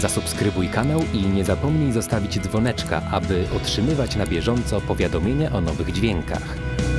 Zasubskrybuj kanał i nie zapomnij zostawić dzwoneczka, aby otrzymywać na bieżąco powiadomienia o nowych dźwiękach.